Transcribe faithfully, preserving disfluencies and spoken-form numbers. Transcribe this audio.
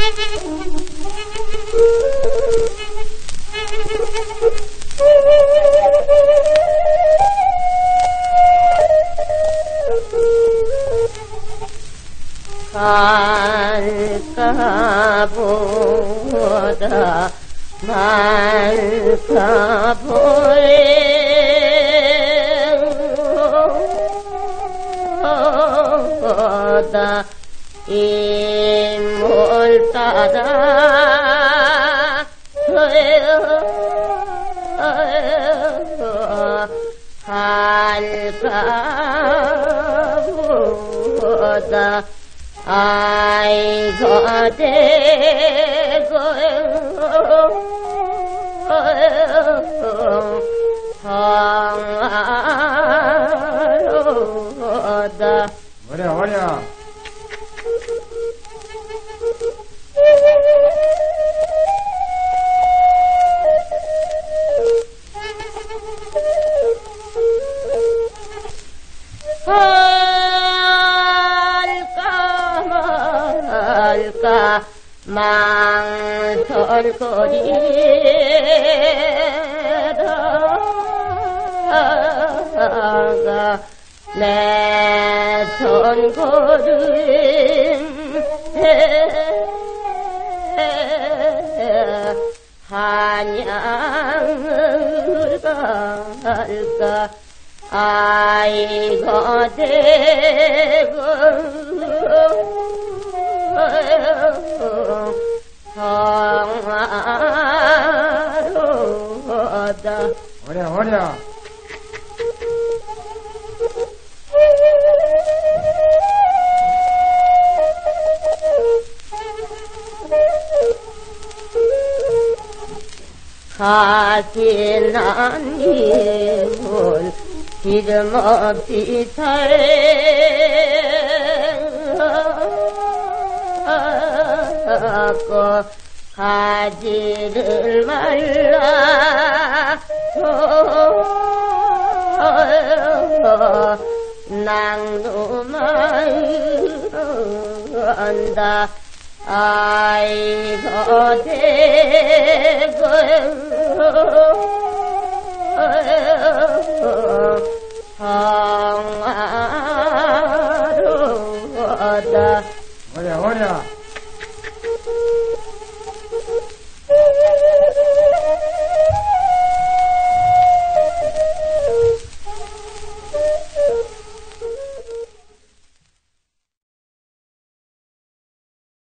갈까 보다 말까 보다 인물 따라 갈까 보다 아이고 대고 성하로다. 어려 어려. 할까 망설거리다가 내 손걸음 한양을 갈까 아이고 대고 성하로다. 어려 어려. 가진한 힘을 기름 없이 살고 가지를 말라 낭누만한다. 아이고 대고 성하로다. 어려 어려.